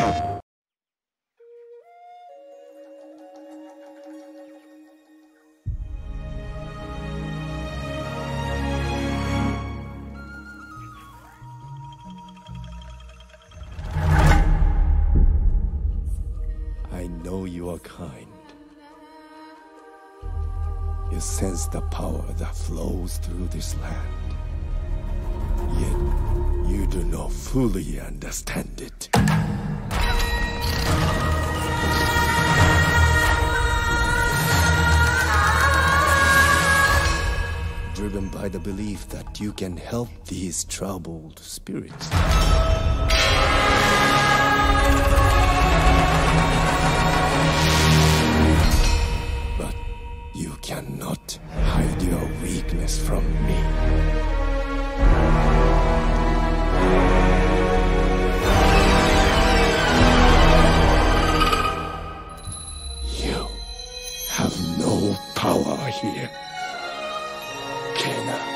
I know you are kind. You sense the power that flows through this land. Yet, you do not fully understand it. Driven by the belief that you can help these troubled spirits. But you cannot hide your weakness from me. You have no power here, Kena.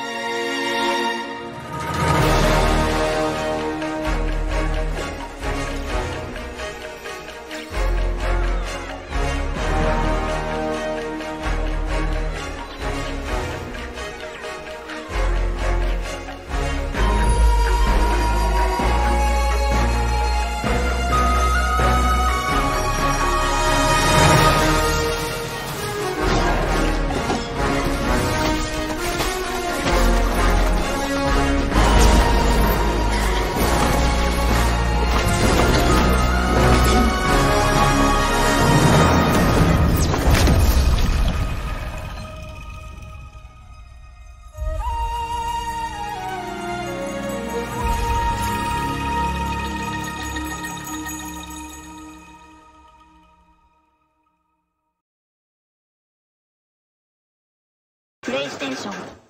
PlayStation